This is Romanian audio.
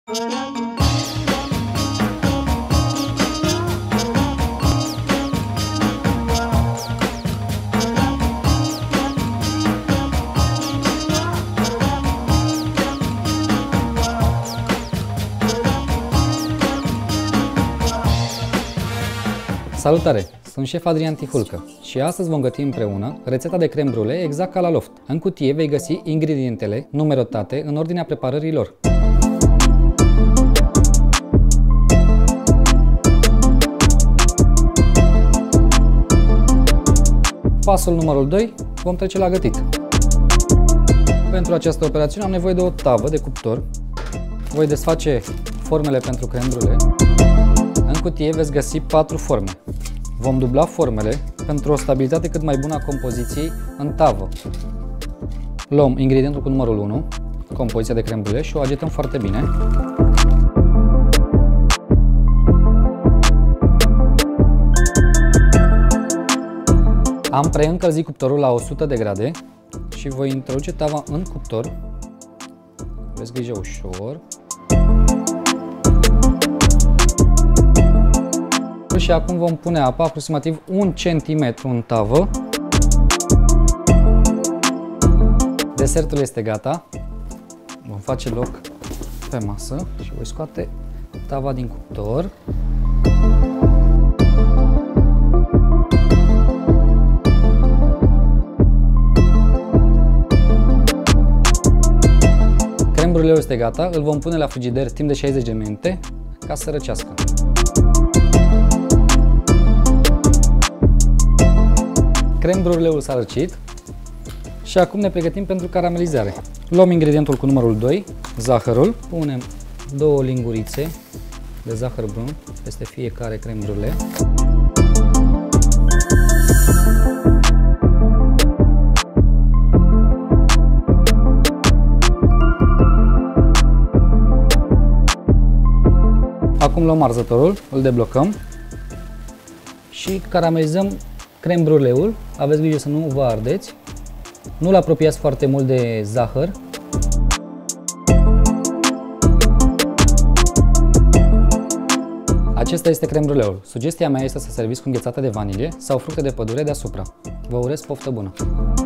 Salutare! Sunt șef Adrian Tihulcă și astăzi vom găti împreună rețeta de crème brûlée exact ca la loft. În cutie vei găsi ingredientele numerotate în ordinea preparării lor. Pasul numărul 2, vom trece la gătit. Pentru această operațiune am nevoie de o tavă de cuptor. Voi desface formele pentru crème brûlée. În cutie veți găsi 4 forme. Vom dubla formele pentru o stabilitate cât mai bună a compoziției în tavă. Luăm ingredientul cu numărul 1, compoziția de crème brûlée, și o agităm foarte bine. Am preîncălzit cuptorul la 100 de grade și voi introduce tava în cuptor. Aveți grijă, ușor. Și acum vom pune apa aproximativ 1 cm în tavă. Desertul este gata. Vom face loc pe masă și voi scoate tava din cuptor. Crème brûlée este gata, îl vom pune la frigider timp de 60 de minute ca să răcească. Crème brûlée-ul s-a răcit și acum ne pregătim pentru caramelizare. Luăm ingredientul cu numărul 2, zahărul, punem 2 lingurițe de zahăr brun peste fiecare crème brûlée. Acum luăm arzătorul, îl deblocăm și caramelizăm crème brûlée-ul. Aveți grijă să nu vă ardeți. Nu-l apropiați foarte mult de zahăr. Acesta este crème brûlée-ul. Sugestia mea este să serviți cu înghețată de vanilie sau fructe de pădure deasupra. Vă urez poftă bună!